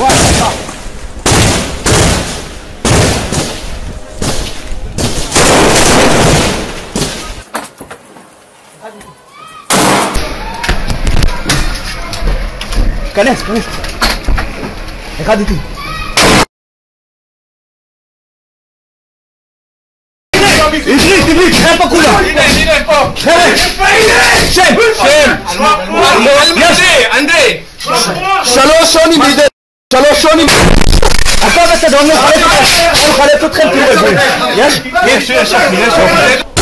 כנס, כנס. אחד איתי. עברית, חיים פה כולם. הנה פה. שם. אנדרי. 3 שונים בידי. 3 שונים. הכל בסדר, אני מחלץ אתכם, תראו את זה. יש? יש.